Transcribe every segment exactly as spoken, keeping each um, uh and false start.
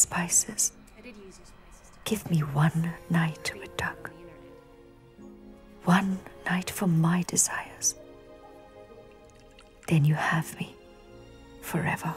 spices. Give me one night with Doug. One night for my desires. Then you have me forever.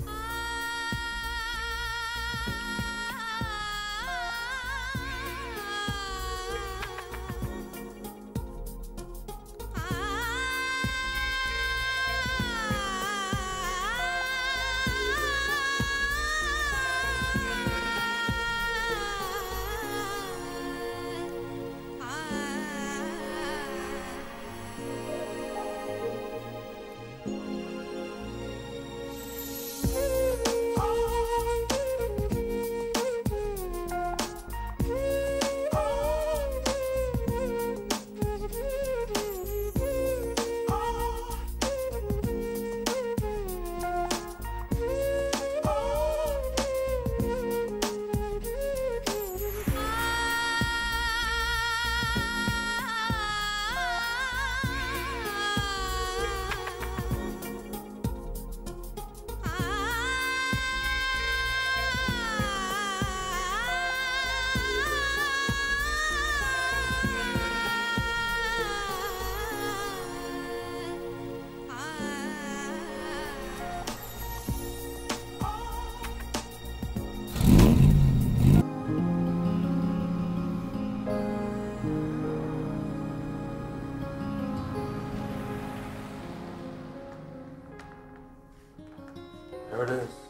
There it is.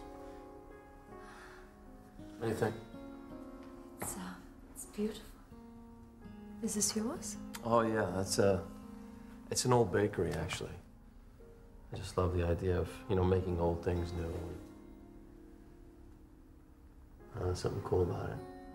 What do you think? It's, uh, it's beautiful. Is this yours? Oh yeah, that's a. It's an old bakery, actually. I just love the idea of, you know, making old things new. Uh, there's something cool about it.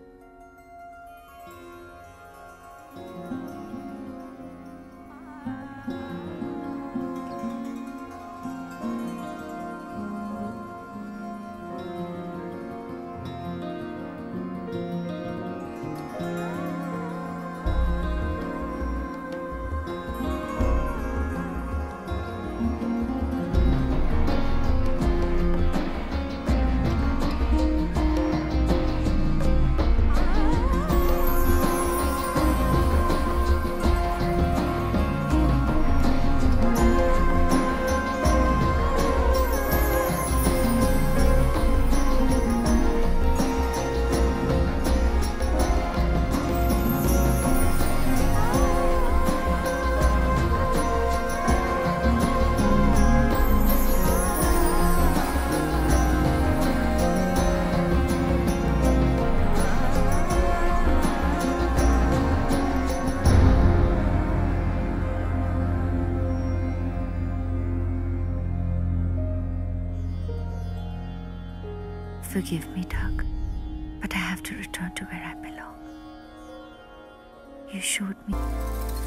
Forgive me, Doug, but I have to return to where I belong. You showed me